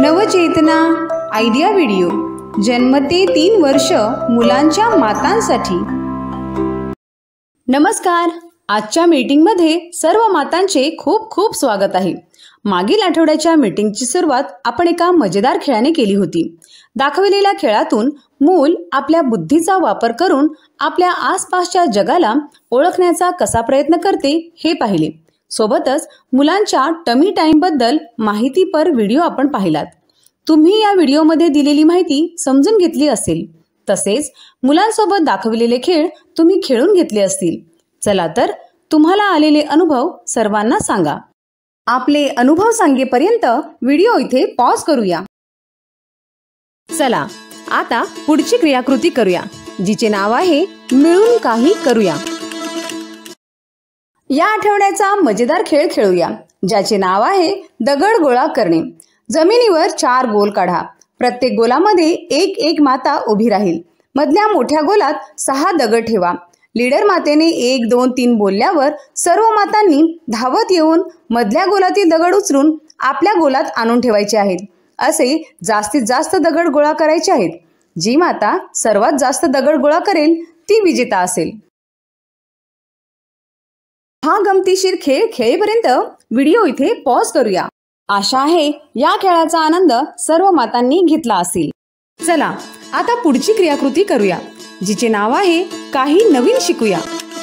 नवचेतना idea video जन्म ते 3 वर्ष मुलांच्या मातांसाठी। नमस्कार, आजच्या मीटिंगमध्ये सर्व मातांचे खूप खूप स्वागत आहे। मागील आठवड्याच्या मीटिंगची सुरुवात आपण एका मजेदार खेळाने केली होती। दाखवलेल्या खेळातून मूल आपल्या बुद्धीचा वापर करून आपल्या आसपासच्या जगाला ओळखण्याचा कसा प्रयत्न करते हे पाहिले। सोबतच मुलांच्या टमी टाइम बद्दल माहितीपर व्हिडिओ आपण पाहिलात। तुम्ही या व्हिडिओमध्ये दिलेली माहिती समजून घेतली असेल, तसेच मुलांसोबत दाखवलेले खेळ तुम्ही खेळून घेतले असतील। चला तर तुम्हाला आलेले अनुभव सर्वांना सांगा। आपले अनुभव सांगेपर्यंत व्हिडिओ इथे पॉज करूया। चला आता पुढची क्रियाकृती करूया, जिचे नाव आहे मिळून काही करूया। या आठवड्याचा मजेदार खेळ खेळूया, ज्याचे नाव आहे दगड गोळा करणे। जमिनीवर 4 गोल काढा। प्रत्येक गोलामध्ये एक माता उभी राहील। मधल्या मोठ्या गोलात 6 दगड ठेवा। लीडर मातेने 1, 2, 3 बोलल्यावर सर्व मातांनी धावत येऊन मधल्या गोलातील दगड उचलून आपल्या गोलात आणून ठेवायचे आहेत। असे जास्तीत जास्त दगड गोळा करायचे आहेत। जी माता सर्वात जास्त दगड गोळा करेल ती विजेता असेल। हा गमतीशीर खेळ खेळेपर्यंत व्हिडिओ इथे पॉज करूया। आशा आहे या खेळाचा आनंद सर्व मातांनी घेतला असेल। चला आता पुढची क्रियाकृती करूया, जिचे नाव आहे काही नवीन शिकूया।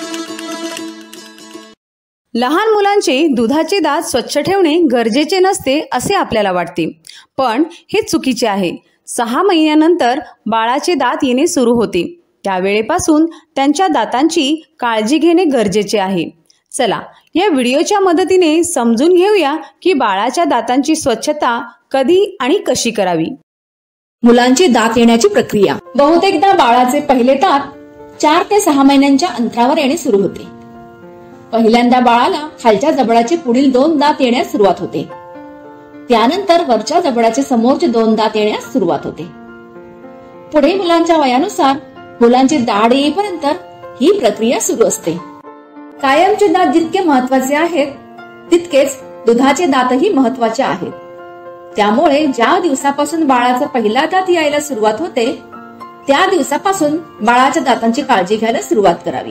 लहान मुलांचे दुधाचे दात स्वच्छ ठेवणे गरजेचे नसते असे आपल्याला वाटते, पण हे चुकीचे आहे। 6 महिन्यानंतर बाळाचे दात येणे सुरू होते। त्यावेळेपासून त्यांच्या दातांची काळजी घेणे गरजेचे आहे। चला या व्हिडिओच्या मदतीने समजून घेऊया की बाळाच्या दातांची स्वच्छता कधी आणि कशी करावी। मुलांची दात येण्याची प्रक्रिया। बहुतेकदा बाळाचे पहिले दात 4 ते 6 महिन्यांच्या अंतरावर येणे सुरू होते। पहिल्यांदा बाळाला खालच्या जबडाचे पुढील 2 दात येण्यास सुरुवात होते। त्यानंतर वरच्या जबडाचे समोरचे 2 दात येण्यास सुरुवात होते। पुढे मुलांच्या वयानुसार मुलांची दाढ येईपर्यंत ही प्रक्रिया सुरू असते। कायमचे दात जितके महत्वाचे आहेत, तितकेच दुधाचे दातही महत्वाचे आहेत। त्यामुळे ज्या दिवसापासून बाळाचा पहिला दात यायला सुरुवात होते, त्या दिवसापासून बाळाच्या दातांची काळजी घ्यायला सुरुवात करावी।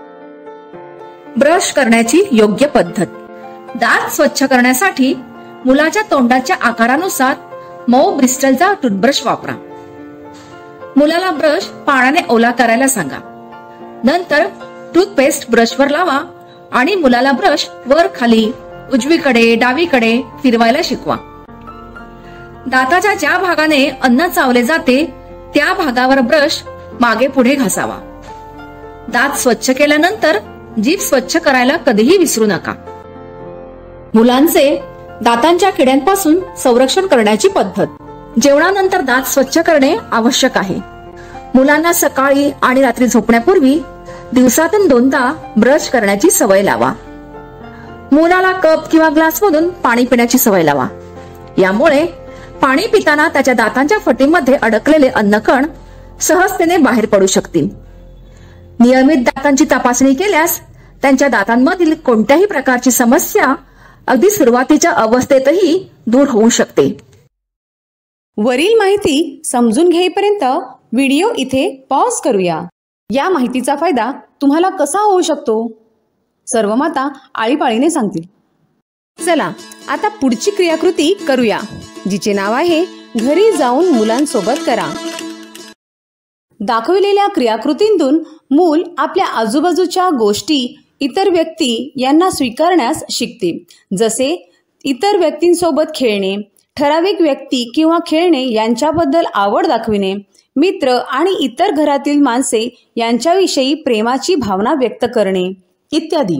ब्रश करण्याची योग्य पद्धत। दात स्वच्छ करण्यासाठी मुलाच्या तोंडाच्या आकारानुसार मऊ ब्रिस्टलचा टूथब्रश वापरा। मुलाला ब्रश पाण्याने ओला करायला सांगा। नंतर टूथपेस्ट ब्रशवर लावा आणि मुलाला ब्रश वर खाली, उजवीकडे, डावीकडे फिरवायला शिकवा। दाताच्या ज्या भागाने अन्न चावले जाते त्या भागावर ब्रश मागे पुढे घासावा। दात स्वच्छ केल्यानंतर जीभ स्वच्छ करायला कधीही विसरू नका। मुलांचे दातांच्या किड्यांपासून संरक्षण करण्याची पद्धत। जेवणानंतर दात स्वच्छ करणे आवश्यक आहे। मुलांना सकाळी आणि रात्री झोपण्यापूर्वी दिवसातून 2दा ब्रश करण्याची सवय लावा। मुलाला कप किंवा ग्लासमधून पाणी पिण्याची सवय लावा। यामुळे पाणी पिताना त्याच्या दातांच्या फटीमध्ये अडकलेले अन्नकण सहजतेने बाहेर पडू शकतील। नियमित दातांची तपासणी केल्यास त्यांच्या दातांमधील कोणत्याही प्रकारची समस्या अगदी सुरुवातीच्या अवस्थेतही दूर होऊ शकते। वरील माहिती समजून घेईपर्यंत व्हिडिओ इथे पॉज करूया। या माहितीचा फायदा तुम्हाला कसा होऊ शकतो सर्व माता आळीपाळीने सांगतील। चला आता पुढची क्रियाकृती करूया, जिचे नाव आहे घरी जाऊन मुलांसोबत करा। दाखवलेल्या क्रियाकृतींतून मूल आपल्या आजूबाजूच्या गोष्टी, इतर व्यक्ती यांना स्वीकारण्यास शिकते। जसे इतर व्यक्तींसोबत खेळणे, ठराविक व्यक्ती किंवा खेळणे यांच्याबद्दल आवड दाखविणे, मित्र आणि इतर घरातील माणसे यांच्याविषयी प्रेमाची भावना व्यक्त करणे इत्यादी।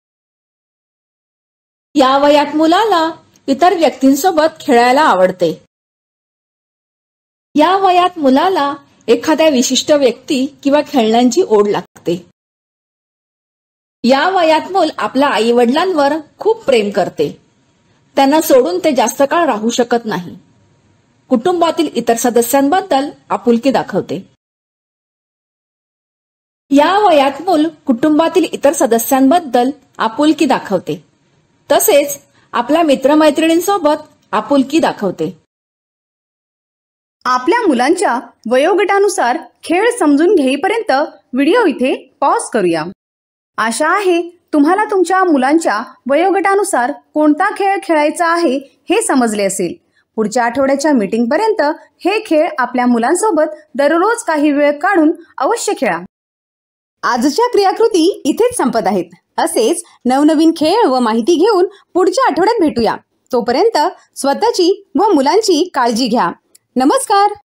या वयात मुलाला इतर व्यक्तींसोबत खेळायला आवडते। या वयात मुलाला एखाद्या विशिष्ट व्यक्ती किंवा खेळण्यांची ओढ लागते। या वयात मूल आपल्या आई वडिलांवर खूप प्रेम करते। त्यांना सोडून ते जास्त काळ राहू शकत नाही। कुटुंबातील इतर सदस्यांबद्दल आपुलकी दाखवते। या वयात मूल कुटुंबातील इतर सदस्यांबद्दल आपुलकी दाखवते, तसेच आपल्या मित्रमैत्रिणींसोबत आपुलकी दाखवते। आपल्या मुलांच्या वयोगटानुसार खेळ समजून घेईपर्यंत व्हिडिओ इथे पॉज करूया। आशा आहे तुम्हाला तुमच्या मुलांच्या वयोगटानुसार कोणता खेळ खेळायचा आहे हे समजले असेल। पुढच्या आठवड्याच्या मीटिंगपर्यंत हे खेळ आपल्या मुलांसोबत दररोज काही वेळ काढून अवश्य खेळा। आजच्या क्रियाकृती इथेच संपत आहेत। असेच नवनवीन खेळ व माहिती घेऊन पुढच्या आठवड्यात भेटूया। तोपर्यंत स्वतःची व मुलांची काळजी घ्या। नमस्कार।